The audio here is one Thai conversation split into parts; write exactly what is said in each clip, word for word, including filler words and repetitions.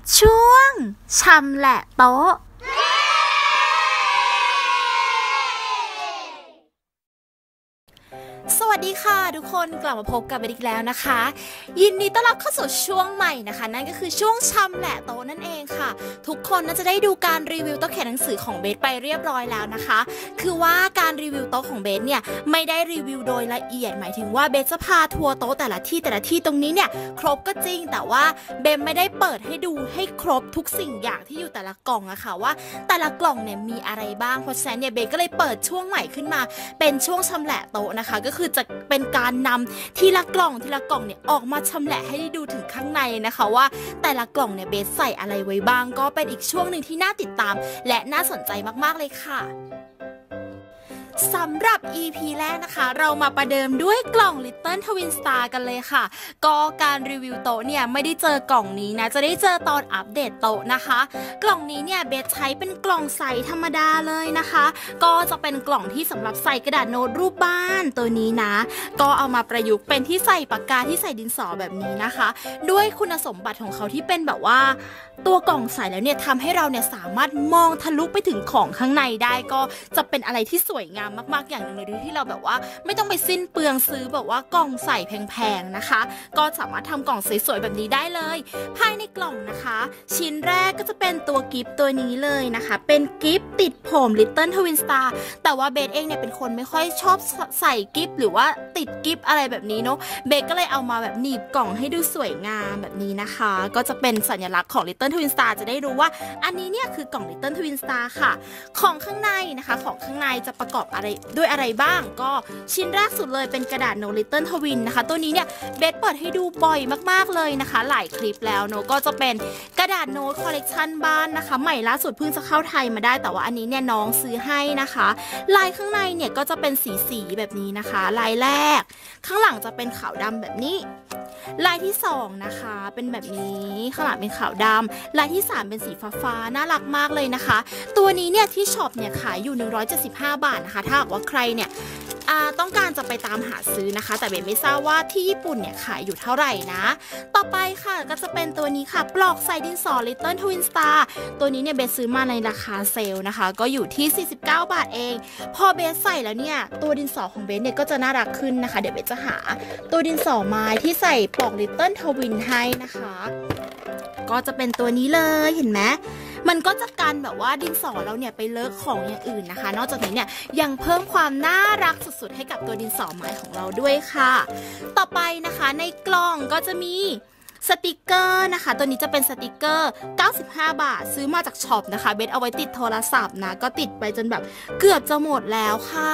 ช่วงชำแหละโต๊ะสวัสดีค่ะทุกคนกลับมาพบกันอีกแล้วนะคะยินดีต้อนรับเข้าสู่ช่วงใหม่นะคะนั่นก็คือช่วงชำแหละโต๊ะนั่นเองค่ะทุกคนน่าจะได้ดูการรีวิวโต๊ะเขียนหนังสือของเบสไปเรียบร้อยแล้วนะคะคือว่าการรีวิวโต๊ะของเบสเนี่ยไม่ได้รีวิวโดยละเอียดหมายถึงว่าเบสจะพาทัวร์โต๊ะแต่ละที่แต่ละที่ตรงนี้เนี่ยครบก็จริงแต่ว่าเบสไม่ได้เปิดให้ดูให้ครบทุกสิ่งอย่างที่อยู่แต่ละกล่องอะค่ะว่าแต่ละกล่องเนี่ยมีอะไรบ้างเพราะฉะนั้นเนี่ยเบสก็เลยเปิดช่วงใหม่ขึ้นมาเป็นช่วงชำแหละโต๊ะนะคะก็คือจะเป็นการนำทีละกล่องทีละกล่องเนี่ยออกมาชำแหละให้ได้ดูถึงข้างในนะคะว่าแต่ละกล่องเนี่ยเบสใส่อะไรไว้บ้างก็เป็นอีกช่วงหนึ่งที่น่าติดตามและน่าสนใจมากๆเลยค่ะสำหรับ อี พี แรกนะคะเรามาประเดิมด้วยกล่อง Little Twin Star กันเลยค่ะก็การรีวิวโต๊ะเนี่ยไม่ได้เจอกล่องนี้นะจะได้เจอตอนอัปเดตโต๊ะนะคะกล่องนี้เนี่ยเบสใช้เป็นกล่องใสธรรมดาเลยนะคะก็จะเป็นกล่องที่สำหรับใส่กระดาษโน้ตรูปบ้านตัวนี้นะก็เอามาประยุกต์เป็นที่ใส่ปากกาที่ใส่ดินสอแบบนี้นะคะด้วยคุณสมบัติของเขาที่เป็นแบบว่าตัวกล่องใสแล้วเนี่ยทำให้เราเนี่ยสามารถมองทะลุไปถึงของข้างในได้ก็จะเป็นอะไรที่สวยงามมากๆอย่างหนึ่งเลยที่เราแบบว่าไม่ต้องไปสิ้นเปลืองซื้อแบบว่ากล่องใส่แพงๆนะคะก็สามารถทำกล่องสวยๆแบบนี้ได้เลยภายในกล่องนะคะชิ้นแรกก็จะเป็นตัวกิฟต์ตัวนี้เลยนะคะเป็นกิฟต์ติดผม Little Twin Star แต่ว่าเบสเองเนี่ยเป็นคนไม่ค่อยชอบใส่กิฟต์หรือว่าติดกิฟต์อะไรแบบนี้เนาะเบสก็เลยเอามาแบบหนีบกล่องให้ดูสวยงามแบบนี้นะคะก็จะเป็นสัญลักษณ์ของ Little Twin Star จะได้รู้ว่าอันนี้เนี่ยคือกล่อง Little Twin Star ค่ะของข้างในนะคะของข้างในจะประกอบอะไรด้วยอะไรบ้างก็ชิ้นแรกสุดเลยเป็นกระดาษโน้ต Little Twin นะคะตัวนี้เนี่ยเบสเปิดให้ดูบ่อยมากๆเลยนะคะหลายคลิปแล้วเนาะก็จะเป็นกระดาษโน้ตคอลเลกชันบ้านนะคะใหม่ล่าสุดเพิ่งจะเข้าไทยมาได้แต่ว่าอันนี้เนี่ยน้องซื้อให้นะคะลายข้างในเนี่ยก็จะเป็นสีสีแบบนี้นะคะลายแรกข้างหลังจะเป็นขาวดำแบบนี้ลายที่สองนะคะเป็นแบบนี้ข้างหลังเป็นขาวดำลายที่สามเป็นสีฟ้าๆน่ารักมากเลยนะคะตัวนี้เนี่ยที่ช็อปเนี่ยขายอยู่หนึ่งร้อยเจ็ดสิบห้าบาทนะคะถ้าหากว่าใครเนี่ยต้องการจะไปตามหาซื้อนะคะแต่เบนไม่ทราบว่าที่ญี่ปุ่นเนี่ยขายอยู่เท่าไหร่นะต่อไปค่ะก็จะเป็นตัวนี้ค่ะปลอกใส่ดินสอ Little Twin Star ตัวนี้เนี่ยเบสซื้อมาในราคาเซลล์นะคะก็อยู่ที่สี่สิบเก้าบาทเองพอเบสใส่แล้วเนี่ยตัวดินสอของเบสเนี่ยก็จะน่ารักขึ้นนะคะเดี๋ยวเบสจะหาตัวดินสอไม้ที่ใส่ปลอก Little Twin ให้นะคะก็จะเป็นตัวนี้เลยเห็นไหมมันก็จะกันแบบว่าดินสอเราเนี่ยไปเลอะของอย่างอื่นนะคะนอกจากนี้เนี่ยยังเพิ่มความน่ารักสุดๆให้กับตัวดินสอไม้ของเราด้วยค่ะต่อไปนะคะในกล่องก็จะมีสติกเกอร์นะคะตัวนี้จะเป็นสติกเกอร์เก้าสิบห้าบาทซื้อมาจากช็อปนะคะเบสเอาไว้ติดโทรศัพท์นะก็ติดไปจนแบบเกือบจะหมดแล้วค่ะ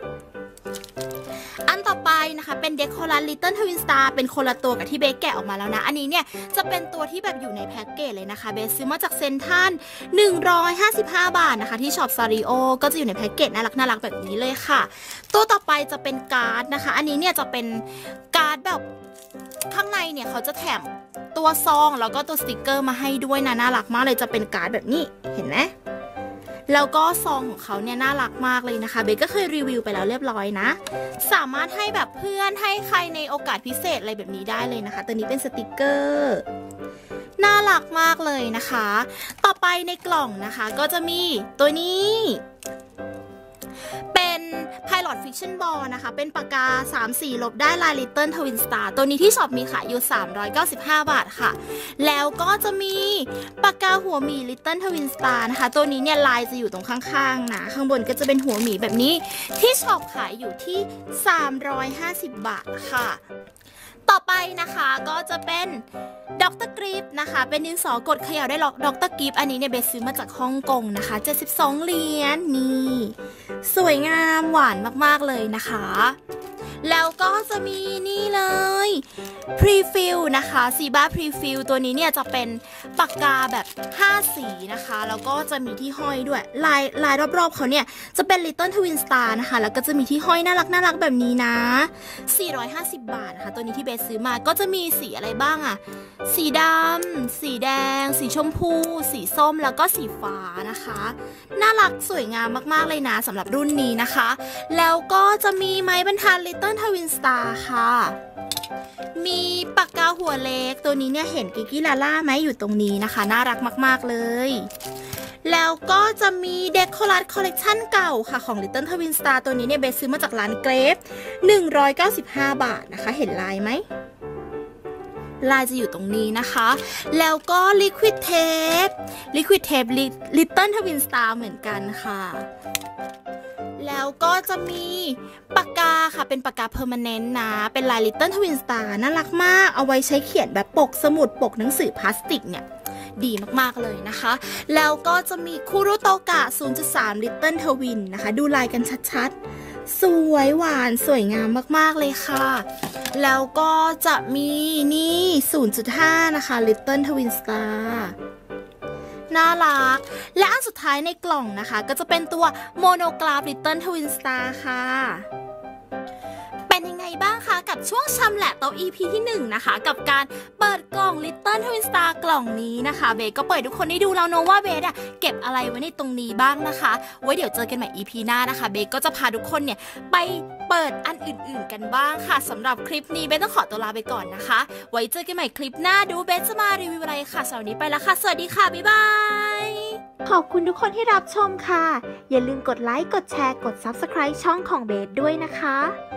อันต่อไปนะคะเป็นเด็กโคลัน Little Twin Star เป็นคนละตัวกับที่เบสแกะออกมาแล้วนะอันนี้เนี่ยจะเป็นตัวที่แบบอยู่ในแพ็กเกจเลยนะคะเบสซื้อมาจากเซ็นทรัลหนึ่งร้อยห้าสิบห้าบาทนะคะที่ช็อปซาริโอก็จะอยู่ในแพ็กเกจน่ารักน่ารักแบบนี้เลยค่ะตัวต่อไปจะเป็นการ์ดนะคะอันนี้เนี่ยจะเป็นการ์ดแบบข้างในเนี่ยเขาจะแถมตัวซองแล้วก็ตัวสติกเกอร์มาให้ด้วยนะน่ารักมากเลยจะเป็นการ์ดแบบนี้เห็นไหมแล้วก็ซองของเขาเนี่ยน่ารักมากเลยนะคะเบสก็เคยรีวิวไปแล้วเรียบร้อยนะสามารถให้แบบเพื่อนให้ใครในโอกาสพิเศษอะไรแบบนี้ได้เลยนะคะตัวนี้เป็นสติกเกอร์น่ารักมากเลยนะคะต่อไปในกล่องนะคะก็จะมีตัวนี้เป็น Pilot Fiction Ball นะคะเป็นปากกาสามสีลบได้ลาย Little Twin Star ตัวนี้ที่ช็อปมีขายอยู่สามร้อยเก้าสิบห้าบาทค่ะแล้วก็จะมีปากกาหัวหมี Little Twin Star นะคะตัวนี้เนี่ยลายจะอยู่ตรงข้างๆนะข้างบนก็จะเป็นหัวหมีแบบนี้ที่ช็อปขายอยู่ที่สามร้อยห้าสิบบาทค่ะต่อไปนะคะก็จะเป็นด็อกเตอร์กริปนะคะเป็นดินสอกดเขย่าได้ล็อกด็อกเตอร์กริปอันนี้เนี่ยเบสซื้อมาจากฮ่องกงนะคะเจ็ดสิบสองเหรียญนี่สวยงามหวานมากๆเลยนะคะแล้วก็จะมีนี่เลยพรีฟิลนะคะซีบ้าพรีฟิลตัวนี้เนี่ยจะเป็นปากกาแบบห้าสีนะคะแล้วก็จะมีที่ห้อยด้วยลายลายรอบๆเขาเนี่ยจะเป็น Little Twin Star นะคะแล้วก็จะมีที่ห้อยน่ารักน่ารักแบบนี้นะสี่ร้อยห้าสิบบาทนะคะตัวนี้ที่เบสซื้อมาก็จะมีสีอะไรบ้างอะสีดำสีแดงสีชมพูสีส้มแล้วก็สีฟ้านะคะน่ารักสวยงามมากๆเลยนะสำหรับรุ่นนี้นะคะแล้วก็จะมีไม้บรรทัด Little Twin Star ค่ะมีปากกาหัวเล็กตัวนี้เนี่ยเห็นกิกกี้ลาล่าไหมอยู่ตรงนี้นะคะน่ารักมากๆเลยแล้วก็จะมีเดคอรัสคอลเลกชันเก่าค่ะของ Little Twin Star ตัวนี้เนี่ยเบสซื้อมาจากร้านเกรฟหนึ่งร้อยเก้าสิบห้าบาทนะคะเห็นลายไหมลายจะอยู่ตรงนี้นะคะแล้วก็ Liquid Tape Liquid Tape Little Twin Star เหมือนกันค่ะแล้วก็จะมีปากกาค่ะเป็นปากกาเพอร์มานนต์นะเป็นลาย Little Twin Star น่ารักมากเอาไว้ใช้เขียนแบบปกสมุดปกหนังสือพลาสติกเนี่ยดีมากๆเลยนะคะแล้วก็จะมีคุรุโตกะ ศูนย์จุดสาม Little Twin นะคะดูลายกันชัดๆสวยหวานสวยงามมากๆเลยค่ะแล้วก็จะมีนี่ ศูนย์จุดห้า นะคะ Little Twin Star น่ารักและอันสุดท้ายในกล่องนะคะก็จะเป็นตัวโมโนกราฟ Little Twin Star ค่ะเป็นยังไงบ้างคะกับช่วงชำแหละโต๊ะ อี พี ที่หนึ่งนะคะกับการเปิดกล่อง Little Twin Star กล่องนี้นะคะเบสก็เปิดทุกคนได้ดูแล้วเนอะว่าเบสอะเก็บอะไรไว้ในตรงนี้บ้างนะคะไว้เดี๋ยวเจอกันใหม่ อี พี หน้านะคะเบสก็จะพาทุกคนเนี่ยไปเปิดอันอื่นๆกันบ้างค่ะสำหรับคลิปนี้เบสต้องขอตัวลาไปก่อนนะคะไว้เจอกันใหม่คลิปหน้าดูเบสจะมารีวิวอะไรค่ะสำหรับวันนี้ไปแล้วค่ะสวัสดีค่ะบ๊ายบายขอบคุณทุกคนที่รับชมค่ะอย่าลืมกดไลค์กดแชร์กด ซับสไครบ์ ช่องของเบสด้วยนะคะ